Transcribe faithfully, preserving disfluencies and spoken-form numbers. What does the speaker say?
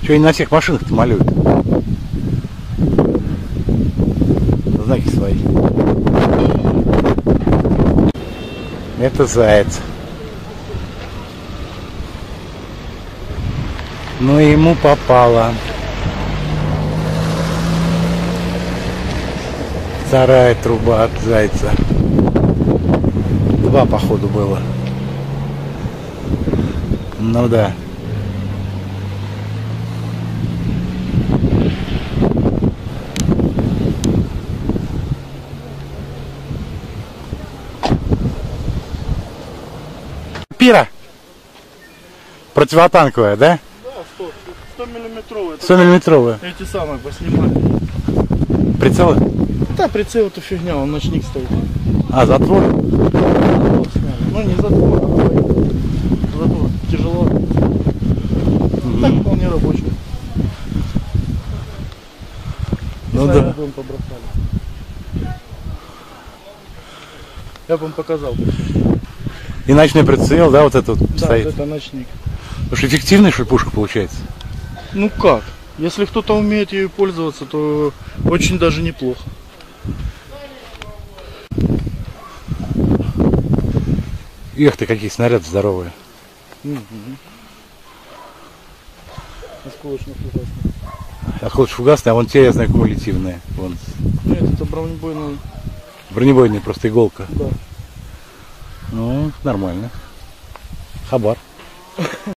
Что они на всех машинах-то малюют? Знаки свои. Это заяц. Ну и ему попало. Вторая труба от зайца. Два, походу, было. Ну да. Пира. Противотанковая, да? Да, сто миллиметровая. сто миллиметровая. Эти самые поснимали. Прицелы? Да, прицел это фигня, он ночник стоит. А, затвор? Ну не затвор, а затвор. Тяжело. Mm-hmm. Так вполне рабочий. Ну да. да. Побросали. Я бы вам показал. И ночной прицел, да, вот этот вот да, стоит? это ночник. Потому что эффективная, что ли, пушка получается? Ну как? Если кто-то умеет ею пользоваться, то очень даже неплохо. Эх ты, какие снаряды здоровые. Угу. Осколочно-фугасные. Осколочно-фугасные, а вон те, я знаю, кумулятивные. Вон. Нет, это бронебойная. Бронебойная просто иголка. Да. Ну, нормально. Хабар.